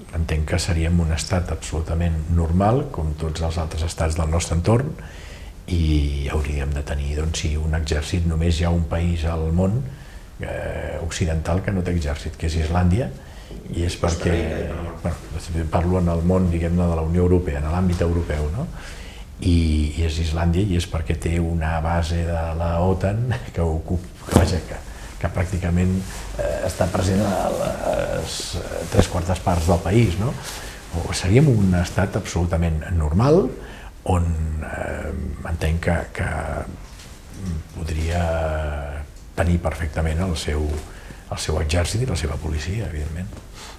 entenc que seríem un estat absolutament normal, com tots els altres estats del nostre entorn, i hauríem de tenir, doncs, sí, un exèrcit. Només hi ha un país al món occidental que no té exèrcit, que és Islàndia, i és perquè, parlo en el món, diguem-ne, de la Unió Europea, en l'àmbit europeu, no? I és Islàndia, i és perquè té una base de la OTAN que pràcticament està present a les 3/4 parts del país, no? Seríem un estat absolutament normal, on entenc que podria tenir perfectament el seu exèrcit i la seva policia, evidentment.